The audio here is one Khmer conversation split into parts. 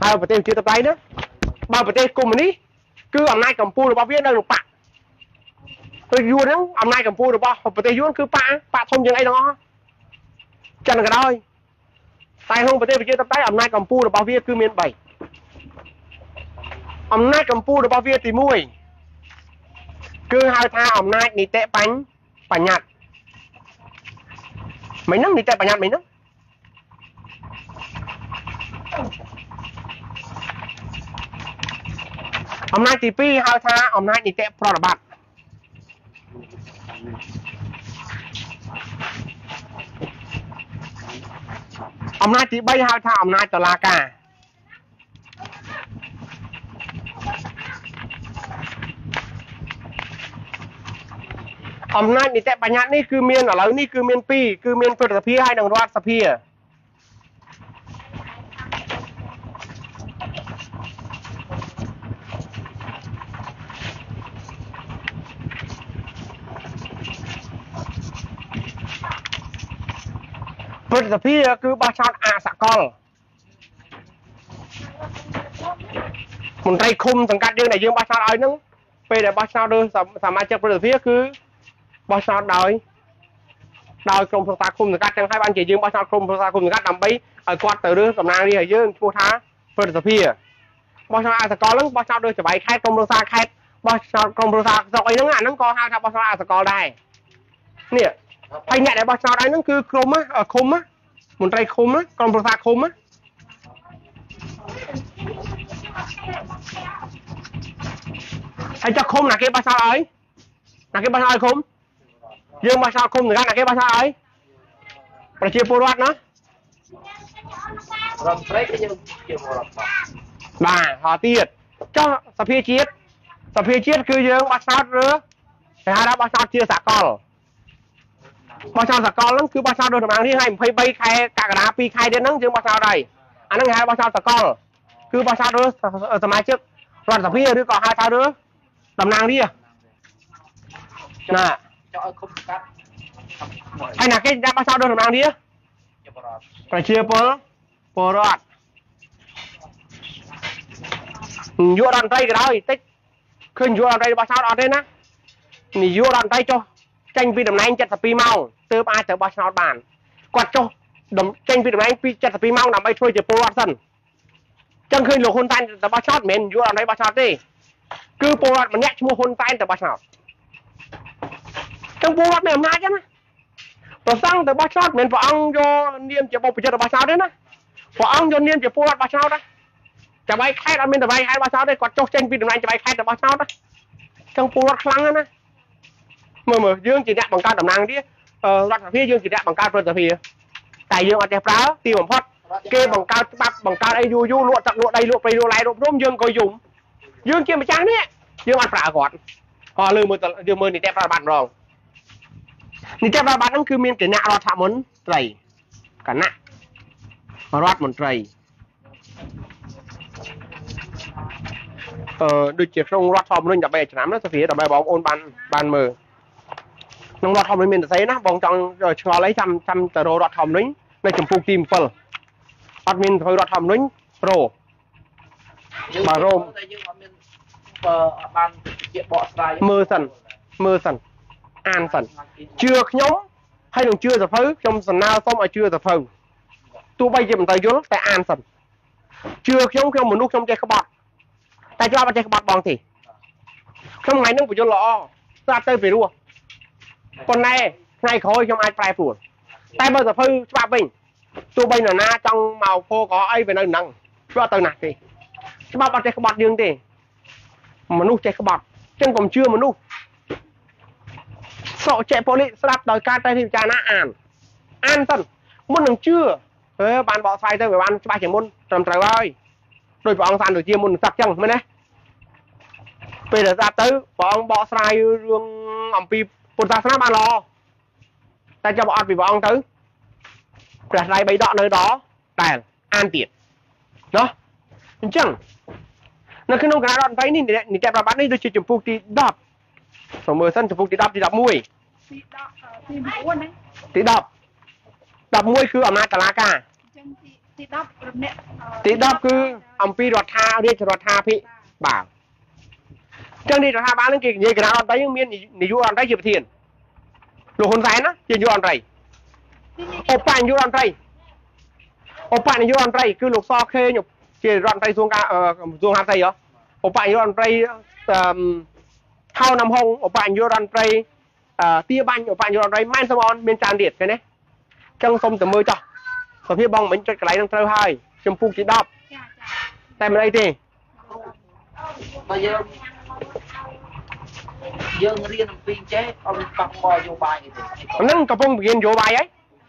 bao bờ tây chưa tập tay nữa bao bờ tây cùng ní cứ hôm nay cầm pu được bao viên đâu được bạc tôi vua đó hôm nay cầm pu được bao bờ tây vua cứ bạ thông như ấy đó chân là cái đôi tay không bờ tây chưa tập tay hôm nay cầm pu được bao viên cứ miền bảy hôm nay cầm pu được bao viên thì mùi cứ hai tha hôm nay đi tệ bánh bánh nhạt mấy nấng đi tệ bánh nhạt mấy nấng hôm nay thì pi hai tha hôm nay đi tệ pro là bạn hôm nay thì bay hai tha hôm nay tờ la cả hôm nay đi tệ bánh nhạt ní cứ miền ở lấy ní cứ miền pi cứ miền phật sập hai đằng loạt sập hia phật sập hia cứ ba sao sạ con một tay khum thằng cắt dương này dương ba sao ấy nữa bây giờ ba sao đưa sắm mai chơi phật sập hia cứ bao sao đòi trong phương ta khung các trang hai ban chỉ dương bao sao khung phương ta khung các làm bấy ở quạt từ đưa tầm nàng đi ở dương mua thá phơi tập phia bao sao ai sẽ có lắm bao sao đưa cho bài khai trong phương ta khai bao sao trong phương ta rồi nó có hai thằng bao sao ai sẽ có đây nè hay nhẹ để bao sao đấy nó cứ khum á ở khum á một tay khum á trong phương ta khum á hay cho khum là cái bao sao ấy là cái bao sao khum dương ba sao không người ta là cái ba sao ấy và chia pô nó bà họ tiệt cho sập phê chiết cứ dương ba sao nữa thì hai đã ba sao chia sạc con ba sao sạc con lắm cứ ba sao được mang đi hay phây bay khai cả đá pi khai đến nắng dương ba sao đây anh đang hai ba sao sạc con cứ ba sao nữa ở tầm mai trước loạt sập phê đứa còn hai sao nữa tầm nàng đi à nè hay là cái ra bao sao đâu làm đi á phải chia pô rót vua đòn tay cái đó thì tích khơi vua đòn tay bao sao đó đấy nè thì vua đòn tay cho tranh vi đầm này anh chặt tập pi mau từ ai từ bao sao bàn quạt cho đầm tranh vi đầm này anh chặt tập pi mau nằm bay thôi thì pô rót dần chân khơi lục hôn tay từ bao sao mình vua đòn tay bao sao đi cứ pô rót mà nhẹ mua hôn tay từ bao sao trong pô rót này làm ngay chứ nè tôi sang từ ba sao mình phải ăn cho niêm chỉ bọc chỉ được ba sao đấy nè phải ăn cho niêm chỉ pô rót ba sao đó chả bay khai ra mình từ bay hai ba sao đây còn cho tranh vi đầm này chả bay khai từ ba sao đó trong pô rót khăng á mờ dương chỉ đạt bằng cao tầm năng đi loạt phía dương chỉ đạt bằng cao từ phía tại dương ở đẹp đó tiêu bằng phật kê bằng cao đây du lụa chặt lụa đây lụa đây lụa lại lụa rôm dương coi dùng dương kia mà trắng đấy dương ăn phả gọt họ lừa dương mưa thì đẹp ra bạn rồi thì đẹp ra bạn nó cứ miên cái nạ rót thảm muốn trầy cả nạ rót một trầy được chiếc sông rót thòm lên nhập bè chám nó phía đập bè bóng ôn ban mờ nông rót thòm lên miền tây nó bóng trong rồi cho lấy trăm tờ rót thòm lính này chủng phục tìm phật admin thôi rót thòm lính pro bà rôm mơ sần an sần chưa nhóm hay là chưa tập phứ trong sần nào xong ở chưa tập phứ tôi bây giờ mình tới vô tại an sần chưa nhóm không một lúc trong chơi các bạn tại cho bạn chơi các bạn bằng thì không ngày nó phải cho lọ ra tới về luôn còn này ngày khối trong ai phải phù tại bây giờ phứ cho mình tôi bây giờ na trong màu khô có ai về nơi năng cho từ nạt thì các bạn chơi các bạn dương thì mà nút chơi các bạn chân còn chưa mà nút sợ chạy poli slap đời ca tay thì cha nó an tần muốn đừng chưa bạn bỏ sai tới về ban ba chỉ môn trầm trời ơi rồi bọn ông san được chia môn sập chân mới này bây giờ ra tới bọn ông bỏ sai rương ẩm pi một ta snap ban lo ta cho bọn vì bọn ông tới đặt lại bấy đọ nơi đó đèn an tiệt đó chẳng nó khi nó cái đoạn thấy nhìn để đẹp là bạn đi được chỉ chụp phục thì đập rồi mưa sân chụp phục thì đập mùi tí đập mùi cứ ở mai cả lá cả tí đập cứ អំពីរដ្ឋារាជរដ្ឋាភិបាលចឹងនេះរដ្ឋាភិបាលនឹងគេនិយាយគណៈរដ្ឋមន្ត្រីមាននាយករដ្ឋមន្ត្រីជាប្រធានលោកហ៊ុនសែនណាជានាយករដ្ឋមន្ត្រីឧបនាយករដ្ឋមន្ត្រីឧបនាយករដ្ឋមន្ត្រីគឺលោកសខេងជារដ្ឋមន្ត្រីសួងការសួងហាផ្ទៃឧបនាយករដ្ឋមន្ត្រីហៅណាំហុងឧបនាយករដ្ឋមន្ត្រីទាបាញ់ឧបនាយករដ្ឋមន្ត្រីម៉ែនសំអនមានច្រើនទៀតឃើញទេចឹងសូមតែមើលចោះសុភាពបងមិញចុចកន្លែងនឹងត្រូវហើយចំពុកទី10តែមិនអីទេបើយើងរៀនអំពីចេះអត់បាក់បោយោបាយទេហ្នឹងកំពុងរៀនយោបាយហើយ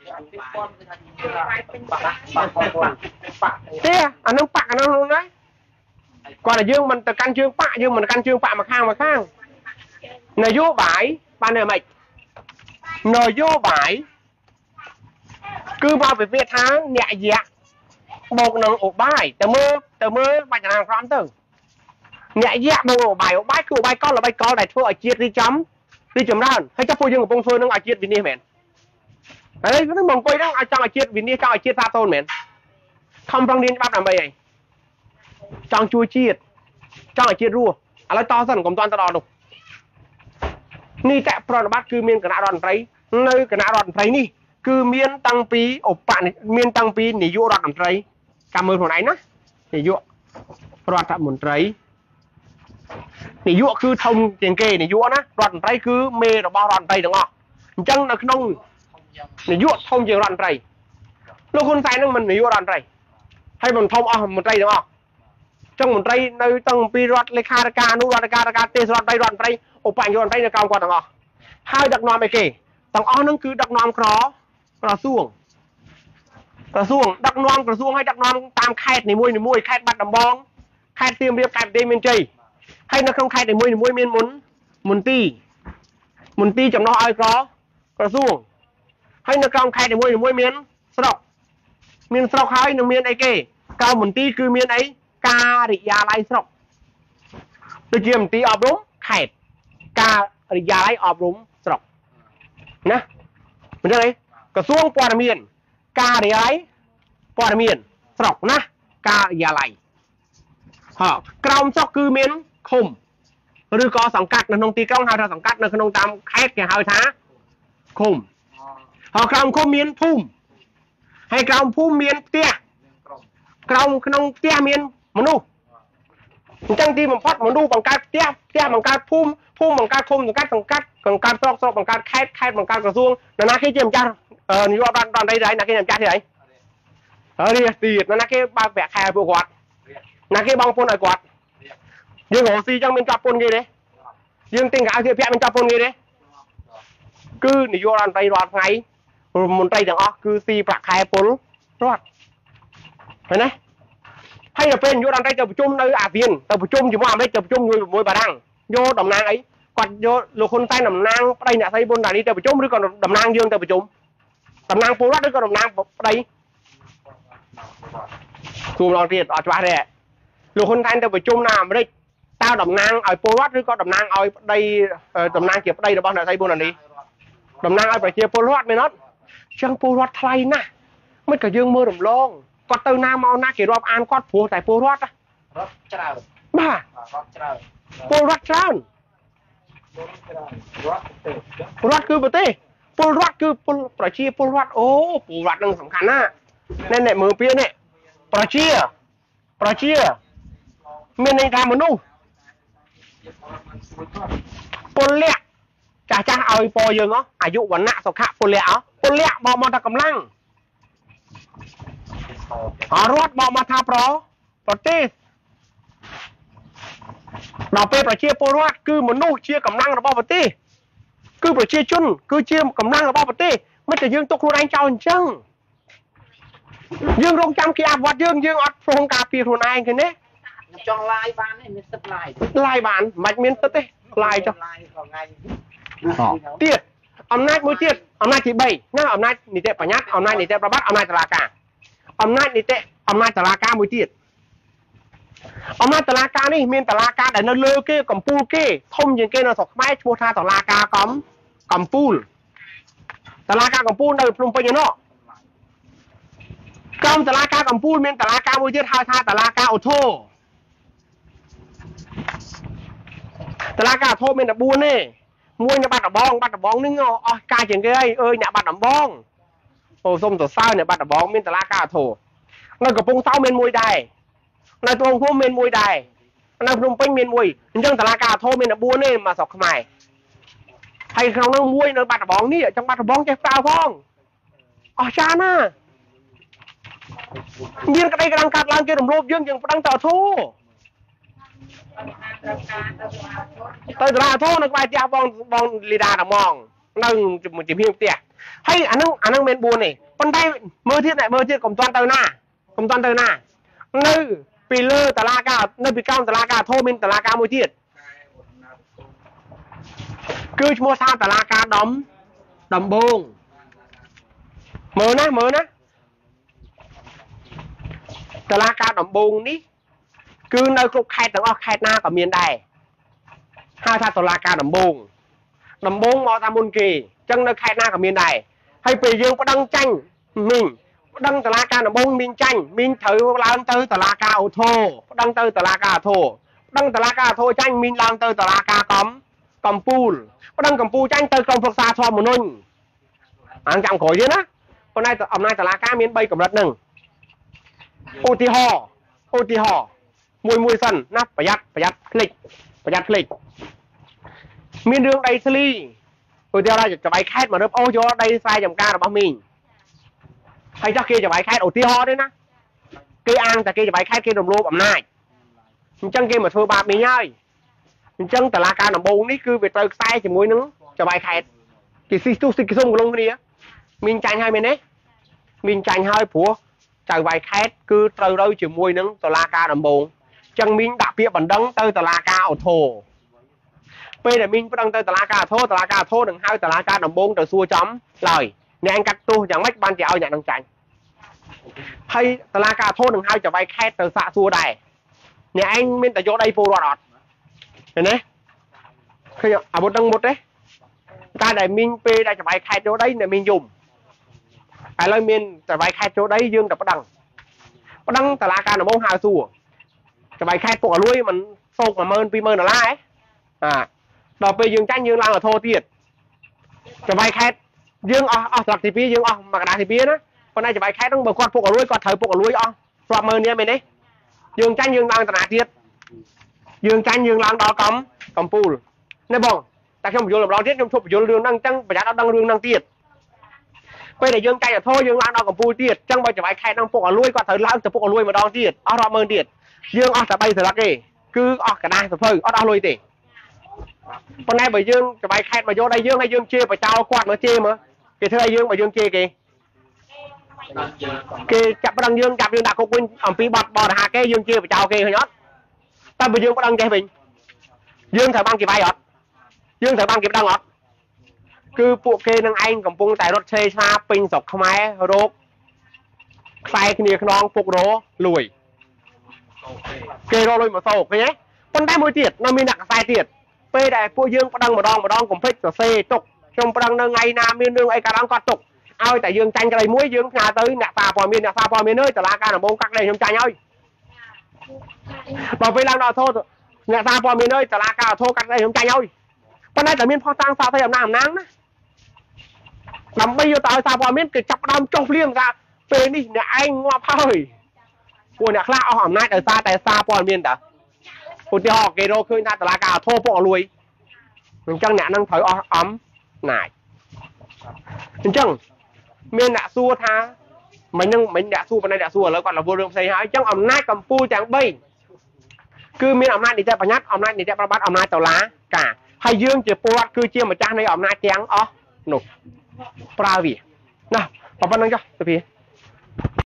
ទេអានឹងបាក់អានឹងហ្នឹងគាត់តែយើងមិនទៅកាន់ជើងបាក់យើងមិនកាន់ជើងបាក់មកខាងនយោបាយបានតែមិននយោបាយគឺមកវិភាគថាអ្នកយៈបូកនឹងឧបាយទៅមើលបាច់ចំណាំក្រំទៅអ្នកយៈបូកឧបាយគឺឧបាយកលល្បិចកលដែលធ្វើឲ្យជាតិរីចំរីចម្រើនហើយចុះពួកយើងកំពុងធ្វើនឹងឲ្យជាតិវិនិច្ឆ័យមែនហើយហ្នឹងមកអង្គុយហ្នឹងឲ្យចង់ឲ្យជាតិវិនិច្ឆ័យចង់ឲ្យជាតិសាទរមែនខំប្រឹងរៀនច្បាប់ដើម្បីអីចង់ជួយជាតិចង់ឲ្យជាតិរស់ឥឡូវតសិនកុំតាន់ទៅដល់នោះនីតិប្រតិបត្តិគឺមានគណៈរដ្ឋមន្ត្រីនៅគណៈរដ្ឋមន្ត្រីនេះគឺមានតាំងពីមានតាំងពីនាយករដ្ឋមន្ត្រីចាំមើលខ្លួនឯងណានាយករដ្ឋមន្ត្រីនាយកគឺធំជាងគេនាយកណារដ្ឋមន្ត្រីគឺមេរបស់រដ្ឋមន្ត្រីទាំងអស់អញ្ចឹងនៅក្នុងនាយកធំជាងរដ្ឋមន្ត្រីលោកហ៊ុនសែននឹងមិននាយករដ្ឋមន្ត្រីហើយមិនធំអស់មន្ត្រីទាំងអស់ចឹងមន្ត្រីនៅតាំងពីរដ្ឋលេខាធិការនោះរដ្ឋការទេសរដ្ឋមន្ត្រីឧបនាយករដ្ឋមន្ត្រីនៅក្រោមគាត់ទាំងអស់ហើយដឹកនាំអីគេទាំងអស់ហ្នឹងគឺដឹកនាំក្រសួងដឹកនាំក្រសួងហើយដឹកនាំតាមខេត្តនីមួយខេត្តបាត់ដំបងខេត្តសៀមរាបខេត្តបន្ទាយមានជ័យហើយនៅក្នុងខេត្តនីមួយមានមន្ទីរចំណោះឲ្យក្រសួងហើយនៅក្រោមខេត្តនីមួយមានស្រុកហើយនឹងមានអីគេក្រោមមន្ទីរគឺមានអីការិយាល័យស្រុកដូចជាមន្ទីរអប់រំខេត្តការិយាល័យអប់រំស្រុកណាមិនដឹងអីក្រសួងព័ត៌មានការិយាល័យព័ត៌មានស្រុកណាការិយាល័យក្រោមស្រុកគឺមានឃុំឬក៏សង្កាត់នៅក្នុងទីក្រុងហៅថាសង្កាត់នៅក្នុងតាមខេត្តគេហៅថាឃុំហើយក្រោមឃុំមានភូមិហើយក្រោមភូមិមានផ្ទះក្រោមក្នុងផ្ទះមានមនុស្សអញ្ចឹងទីបំផុតមនុស្សបង្កើតផ្ទះបង្កើតភូមិបង្កើតឃុំបង្កើតសង្កាត់ស្រុកបង្កើតខេត្តបង្កើតក្រសួងនរណាគេជាម្ចាស់នាយករដ្ឋមន្ត្រីដែរណាគេជាម្ចាស់ទេហើយនេះទៀតនរណាគេបើកប្រាក់ខែពួកគាត់ណាគេបងពុនឲ្យគាត់យើងរកស៊ីចឹងមានចាប់ពុនគេទេយើងទិញកៅអៅជាពាក់មានចាប់ពុនគេទេគឺនាយករដ្ឋមន្ត្រីរាល់ថ្ងៃមន្ត្រីទាំងអស់គឺស៊ីប្រាក់ខែពលរដ្ឋឃើញទេហើយដល់ពេលនាយករដ្ឋមន្ត្រីទៅប្រជុំនៅអាស៊ានទៅប្រជុំជាមួយអាមេរិកទៅប្រជុំជាមួយបារាំងយកតំណាងអីគាត់យកលោកហ៊ុនសែនតំណាងប្តីអ្នកស្រីប៊ុនដានីទៅប្រជុំឬក៏តំណាងយើងទៅប្រជុំតំណាងពលរដ្ឋឬក៏តំណាងប្តីទូម្ដងទៀតអត់ច្បាស់ទេលោកហ៊ុនសែនទៅប្រជុំនៅអាមេរិកតើតំណាងឲ្យពលរដ្ឋឬក៏តំណាងឲ្យប្តីតំណាងជាប្តីរបស់អ្នកស្រីប៊ុនដានីតំណាងឲ្យប្រជាពលរដ្ឋមែនអត់ចឹងពលរដ្ឋថ្លៃណាស់មិនក៏យើងមើលរំលងគាត់ទៅណាមកណាគេរាប់អានគាត់ព្រោះតែពលរដ្ឋច្រើនបាទច្រើនពលរដ្ឋច្រើនរដ្ឋគឺប្រទេសពលរដ្ឋគឺប្រជាពលរដ្ឋអូពលរដ្ឋនឹងសំខាន់ណាស់ណែមើលពីនេះប្រជាមានន័យថាមនុស្សពលៈចាស់ឲ្យពរយើងអាយុវណ្ណៈសុខៈពលៈបមកថាកម្លាំងរដ្ឋបមកថាប្រទេសដល់ពេលប្រជាពលរដ្ឋគឺមនុស្សជាកម្លាំងរបស់ប្រទេសគឺប្រជាជនគឺជាកម្លាំងរបស់ប្រទេសមិនតែយើងទុកខ្លួនឯងចោលអញ្ចឹងយើងរងចាំគេអភិវឌ្ឍយើងអត់ព្រមការពារខ្លួនឯងឃើញទេចង់ឡាយបានទេមានទឹកឡាយបានមិនមានទឹកទេឡាយចុះទៀតអំណាចមួយទៀតអំណាចទី3ណាអំណាចនីតិបញ្ញត្តិអំណាចនីតិប្រវត្តិអំណាចតុលាការអំណាចតុលាការមួយទៀតអំណាចតុលាការនេះមានតុលាការដែលនៅលើគេកំពូលគេធំជាងគេនៅស្រុកខ្មែរឈ្មោះថាតុលាការកំពូលតុលាការកំពូលនៅភ្នំពេញឯណោះ công tà la ca cầm pul miền tà la ca môi tiết hai tha tà la ca ô tô tà la ca thô miền là buôn nè môi nhà bắt ở bongนึงca chừng cái ơi nhà bắt ở bong ô xong tổ sao nhà bắt ở bong miền tà la ca thô nơi gặp bông sao miền môi đài nơi tuồng phô miền môi đài nơi phùng pinh miền môi nhưng tà la ca thô miền là buôn nè mà sọc mày hay không nó môi nơi bắt ở bong ní trong bắt ở bong chơi sao phong cha na nhiên cái đây đang cắt lang kia đồng lốp dương chừng đang tờ thô tới ra thô nó quay theo bong lida là mong nâng một chỉ hiên tiệt hay anh đang men buồn này con tay mơ thiết cầm toàn tờ na nơi pì lơ tà la ca nơi pì cao tà la ca thô men tà la ca môi thiết cứ mua sao tà la ca đấm buông mơ ná tà la ca đầm buông ní cứ nơi cục khai tầng khai na của miền đài hai tha tà la ca đầm buông mò ta môn kỳ chân nơi khai na của miền đài hay bị dương có đăng tranh mình đăng tà la ca đầm buông mình tranh mình thử làm tới tà la ca ô thô đăng tới tà la ca thô đăng tà la ca thô tranh mình làm tới tà la ca cầm pul đăng cầm pul tranh tới công phật xa cho một nôn anh chẳng khỏi chứ á hôm nay tà la ca miền bay cầm đất nừng ô ti hò mùi sần nắpประหยัดคลิกมีเรื่องไดซลี่ตัวเดียวเราจะไปแคสมาเริ่มโอ้ยไดไซจำการរបស់មីងហើយចោះគេจะไปแคสឧទាហរណ៍ទេណាគេអាងតែគេจะไปแคสគេរំលោភអំណាចអញ្ចឹងគេមកធ្វើបាបមីងហើយអញ្ចឹងតឡាការដំបូងនេះគឺវាត្រូវខ្សែជាមួយនឹងจะไปแคสគេស៊ីទុះស៊ីសុំក្នុងគ្នាមីងចាញ់ហើយមែនទេមីងចាញ់ហើយព្រោះចៅវាយខេតគឺត្រូវរើជាមួយនឹងតឡាការដំបូងចឹងមីងដាក់ពាក្យបណ្ដឹងទៅតឡាការអូថូពេលដែលមីងបណ្ដឹងទៅតឡាការអូថូនឹងហៅតឡាការដំបូងទៅសួរចំឡើយអ្នកអញកាត់ទោសយ៉ាងម៉េចបានជាឲ្យអ្នកនឹងចាញ់ហើយតឡាការអូថូនឹងហៅចៅវាយខេតទៅសាកសួរដែរអ្នកឯងមានតែយកដីពលរដ្ឋអត់ឃើញទេឃើញអាវុធនឹងមុតទេតែដែលមីងពេលដែលចៅវាយខេតយកដីអ្នកមីងយំឥឡូវមានតវ៉ៃខេតចូលដីយើងតែប្តឹងតឡាការដំបងហៅសួរតវ៉ៃខេតពុកអលួយមិនសោក10000 20000 ដុល្លារដល់ពេលយើងចាញ់យើងឡើងអធរទៀតតវ៉ៃខេតយើងអស់ស្លឹកទី2យើងអស់មកកដាទី2ណាប៉ុន្តែតវ៉ៃខេតហ្នឹងបើគាត់ពុកអលួយគាត់ត្រូវពុកអលួយអស់រាប់ម៉ឺននេះមែនទេយើងចាញ់យើងឡើងតាណាទៀតយើងចាញ់យើងឡើងដល់កំពូលនេះបងតែខ្ញុំបញ្យល់ម្ដងទៀតខ្ញុំជប់បញ្យល់រឿងហ្នឹងអញ្ចឹងប្រយ័ត្នអត់ដឹងរឿងហ្នឹងទៀតពេលដែលយើងចាញ់អធរយើងឡើងដល់កំពូលទៀតអញ្ចឹងបើចង្វាយខេតនឹងពុកអលួយគាត់ត្រូវឡើងទៅពុកអលួយម្ដងទៀតអស់រាប់ម៉ឺនទៀតយើងអស់តែ3ស្លឹកទេគឺអស់កដាសសភៅអត់អស់លុយទេប៉ុន្តែបើយើងចង្វាយខេតមកយកដៃយើងហើយយើងជេរបចោលគាត់មកជេរមើលគេធ្វើឲ្យយើងបើយើងជេរគេចាប់ប្រឹងយើងដាក់គុកវិញអំពីបរិហាគេយើងជេរបចោលគេឃើញអត់តែបើយើងប្រឹងចេះវិញយើងត្រូវបានគេវាយអត់យើងត្រូវបានគេប្រឹងអត់គឺពួកគេនឹងឯងកំពុងតែរត់ឆេឆ្លាពេញស្រុកខ្មែររោគខ្សែគ្នាខ្នងពុករលួយគេរលួយមកសោកឃើញទេប៉ុន្តែមួយទៀតនៅមានអ្នកខ្សែទៀតពេលដែលពួកយើងប្តឹងម្ដងកុំភ្លេចសរសេរទុកខ្ញុំប្តឹងនៅថ្ងៃណាមានរឿងអីកើតឡើងគាត់ទុកឲ្យតែយើងចាញ់ក្តីមួយយើងផ្ញើទៅអ្នកសារព័ត៌មានអើយតឡាការដំបងកាត់ក្តីខ្ញុំចាញ់ហើយបើពេលឡើងដល់អធរអ្នកសារព័ត៌មានអើយតឡាការអធរកាត់ក្តីខ្ញុំចាញ់ហើយប៉ុន្តែតែមានផុសតាំងសារទៅអំណាងណាដើម្បីយកទៅឲ្យសារព័ត៌មានគេចាប់ដើមចុះភ្លាមថាពេលនេះអ្នកឯងងាប់ហើយពួកអ្នកខ្លះអស់អំណាចដោយសារតែសារព័ត៌មានតាឧទាហរណ៍គេរកឃើញថាតឡាការអធរពុកអលួយអញ្ចឹងអ្នកនឹងត្រូវអស់អំណាចអញ្ចឹងមានអ្នកសួរថាមិញអ្នកសួរប៉ុន្តែអ្នកសួរឥឡូវគាត់រវល់រឿងផ្សេងហើយអញ្ចឹងអំណាចកម្ពុជាទាំង3គឺមានអំណាចនីតិបញ្ញត្តិអំណាចនីតិប្រតិបត្តិអំណាចតុលាការហើយយើងជាពលរដ្ឋគឺជាម្ចាស់នៃអំណាចទាំងអស់នោះប្រើវាណាប៉ុណ្្នឹងចុះទៅវា